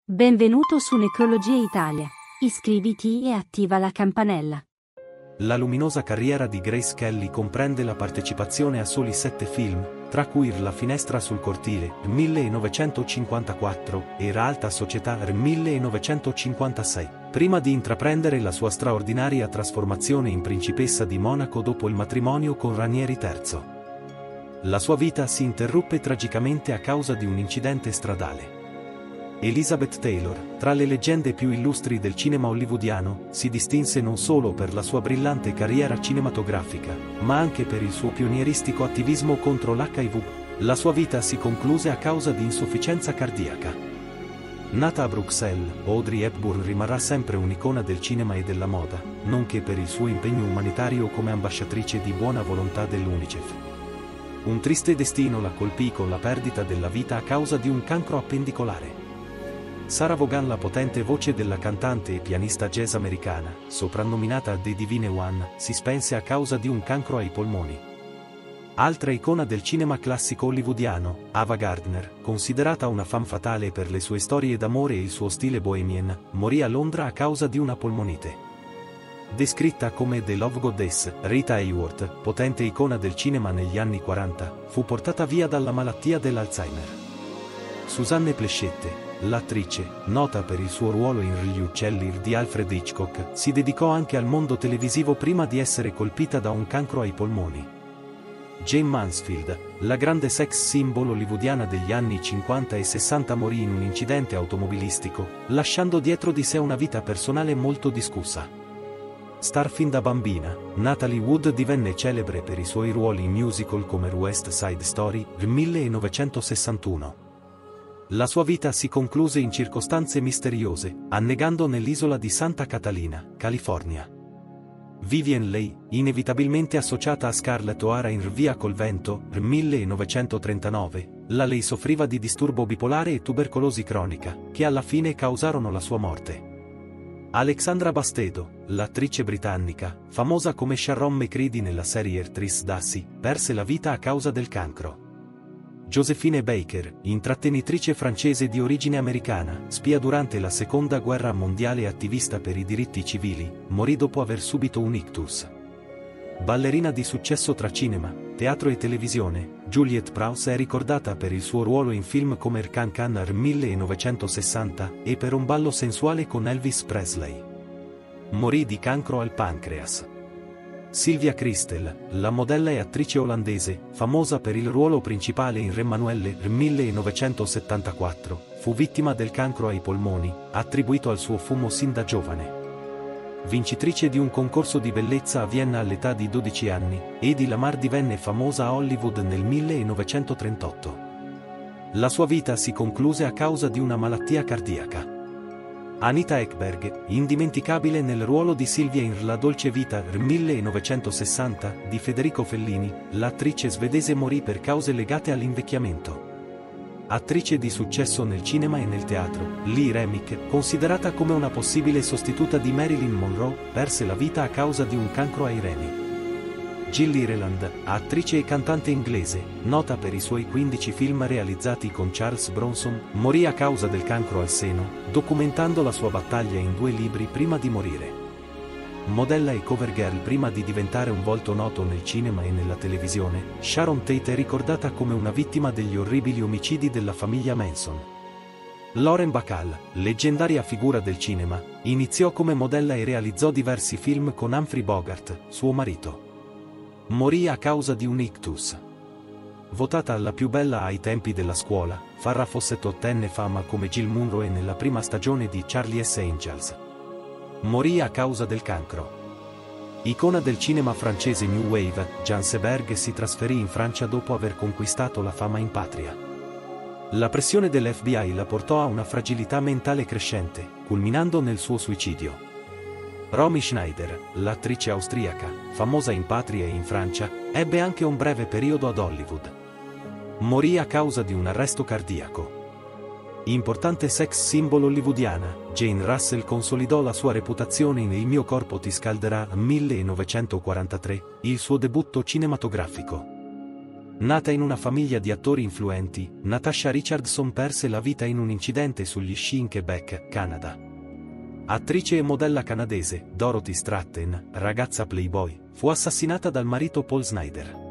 Benvenuto su Necrologia Italia. Iscriviti e attiva la campanella. La luminosa carriera di Grace Kelly comprende la partecipazione a soli 7 film, tra cui La finestra sul cortile, 1954, e Alta Società, 1956, prima di intraprendere la sua straordinaria trasformazione in principessa di Monaco dopo il matrimonio con Ranieri III. La sua vita si interruppe tragicamente a causa di un incidente stradale. Elizabeth Taylor, tra le leggende più illustri del cinema hollywoodiano, si distinse non solo per la sua brillante carriera cinematografica, ma anche per il suo pionieristico attivismo contro l'HIV. La sua vita si concluse a causa di insufficienza cardiaca. Nata a Bruxelles, Audrey Hepburn rimarrà sempre un'icona del cinema e della moda, nonché per il suo impegno umanitario come ambasciatrice di buona volontà dell'UNICEF. Un triste destino la colpì con la perdita della vita a causa di un cancro appendicolare. Sarah Vaughan, la potente voce della cantante e pianista jazz americana, soprannominata The Divine One, si spense a causa di un cancro ai polmoni. Altra icona del cinema classico hollywoodiano, Ava Gardner, considerata una femme fatale per le sue storie d'amore e il suo stile bohemian, morì a Londra a causa di una polmonite. Descritta come The Love Goddess, Rita Hayworth, potente icona del cinema negli anni 40, fu portata via dalla malattia dell'Alzheimer. Susanne Pleshette, l'attrice, nota per il suo ruolo in Gli uccelli di Alfred Hitchcock, si dedicò anche al mondo televisivo prima di essere colpita da un cancro ai polmoni. Jane Mansfield, la grande sex symbol hollywoodiana degli anni 50 e 60, morì in un incidente automobilistico, lasciando dietro di sé una vita personale molto discussa. Star fin da bambina, Natalie Wood divenne celebre per i suoi ruoli in musical come West Side Story, 1961. La sua vita si concluse in circostanze misteriose, annegando nell'isola di Santa Catalina, California. Vivien Leigh, inevitabilmente associata a Scarlett O'Hara in Via col vento, 1939, Leigh soffriva di disturbo bipolare e tubercolosi cronica, che alla fine causarono la sua morte. Alexandra Bastedo, l'attrice britannica, famosa come Sharon McCready nella serie Ertris Dassi, perse la vita a causa del cancro. Josephine Baker, intrattenitrice francese di origine americana, spia durante la Seconda Guerra Mondiale e attivista per i diritti civili, morì dopo aver subito un ictus. Ballerina di successo tra cinema, teatro e televisione, Juliette Prowse è ricordata per il suo ruolo in film come Can Can 1960 e per un ballo sensuale con Elvis Presley. Morì di cancro al pancreas. Sylvia Kristel, la modella e attrice olandese, famosa per il ruolo principale in Re Manuelle 1974, fu vittima del cancro ai polmoni, attribuito al suo fumo sin da giovane. Vincitrice di un concorso di bellezza a Vienna all'età di 12 anni, Hedy Lamarr divenne famosa a Hollywood nel 1938. La sua vita si concluse a causa di una malattia cardiaca. Anita Ekberg, indimenticabile nel ruolo di Silvia in La dolce vita 1960 di Federico Fellini, l'attrice svedese morì per cause legate all'invecchiamento. Attrice di successo nel cinema e nel teatro, Lee Remick, considerata come una possibile sostituta di Marilyn Monroe, perse la vita a causa di un cancro ai reni. Jill Ireland, attrice e cantante inglese, nota per i suoi 15 film realizzati con Charles Bronson, morì a causa del cancro al seno, documentando la sua battaglia in 2 libri prima di morire. Modella e cover girl prima di diventare un volto noto nel cinema e nella televisione, Sharon Tate è ricordata come una vittima degli orribili omicidi della famiglia Manson. Lauren Bacall, leggendaria figura del cinema, iniziò come modella e realizzò diversi film con Humphrey Bogart, suo marito. Morì a causa di un ictus. Votata la più bella ai tempi della scuola, Farrah Fawcett ottenne fama come Jill Munro nella prima stagione di Charlie's Angels. Morì a causa del cancro. Icona del cinema francese New Wave, Jean Seberg si trasferì in Francia dopo aver conquistato la fama in patria. La pressione dell'FBI la portò a una fragilità mentale crescente, culminando nel suo suicidio. Romy Schneider, l'attrice austriaca, famosa in patria e in Francia, ebbe anche un breve periodo ad Hollywood. Morì a causa di un arresto cardiaco. Importante sex symbol hollywoodiana, Jane Russell consolidò la sua reputazione in Il mio corpo ti scalderà 1943, il suo debutto cinematografico. Nata in una famiglia di attori influenti, Natasha Richardson perse la vita in un incidente sugli sci in Quebec, Canada. Attrice e modella canadese, Dorothy Stratton, ragazza playboy, fu assassinata dal marito Paul Snider.